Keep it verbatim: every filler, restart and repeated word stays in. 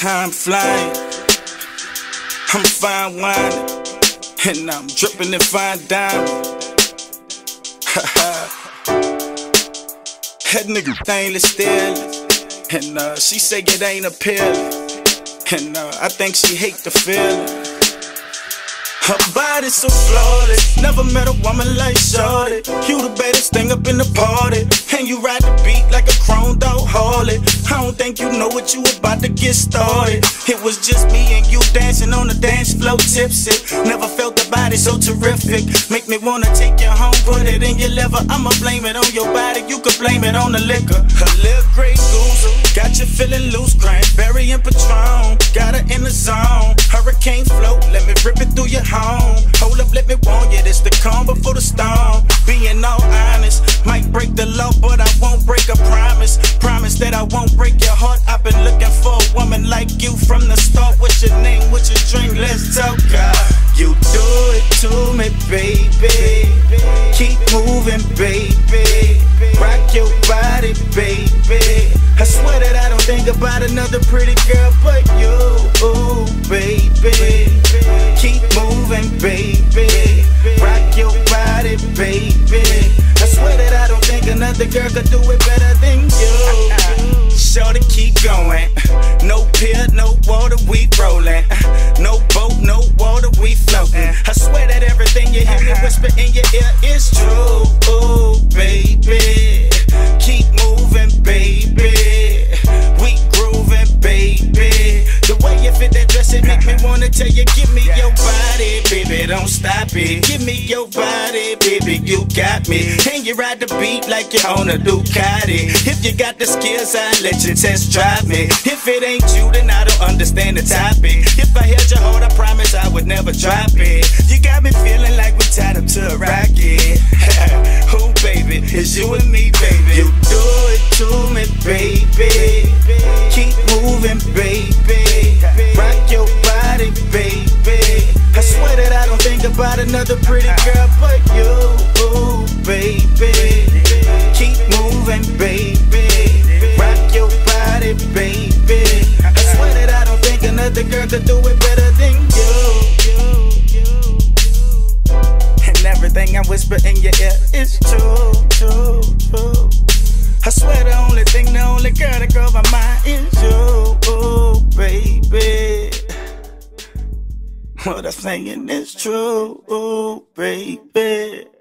Time flying, I'm fine whining, and I'm dripping in fine diamond. That nigga stainless steel, and uh, she say it ain't appealing, and uh, I think she hate the feeling. Her body's so flawless, never met a woman like shorty. You the baddest thing up in the party, and you ride the beat like a chrome dog Harley. I don't think you know what you about to get started. It was just me and you dancing on the dance floor tipsy. Never felt the body so terrific. Make me wanna take you home, put it in your liver. I'ma blame it on your body, you could blame it on the liquor. A little Grey Goose, got you feeling loose, cranberry and Patron. Got her in the zone, hurricane float, let me rip it through your home. Hold up, let me warn you, this the calm before the storm. Being all honest, might break the law, but I won't break a promise. Promise that I won't break your heart. I've been looking for a woman like you from the start. What's your name, what's your drink, let's talk. uh, You do it to me, baby. Keep moving, baby. Rock your body, baby. I swear that I don't think about another pretty girl but you, ooh, baby. Keep moving, baby. Rock your body, baby. I swear that I don't think another girl could do it better than you. Shorty, keep going. No pier, no water, we rolling. No boat, no water, we floating. I swear that everything you hear me whisper in your ear is true, ooh, baby. Keep moving, baby. We grooving, baby. The way you fit that dress, it make me wanna tell you, give me your body, baby, don't stop it. Give me your body, baby, you got me. And you ride the beat like you're on a Ducati. If you got the skills, I'll let you test drive me. If it ain't you, then I don't understand the topic. If I held your heart, I promise I would never drop it. You got me feeling like we tied up to a rocket. Oh, baby, it's you and me, baby. You do it to me, baby. Keep moving, baby. Rock your body, baby. I swear that I don't think about another pretty girl but you, ooh, baby. Keep moving, baby. Rock your body, baby. I swear that I don't think another girl could do it better than you. And everything I whisper in your ear is true, true, true. I swear the only thing, the only girl that grows my mind is you, ooh, baby. What I'm saying is true, ooh, baby.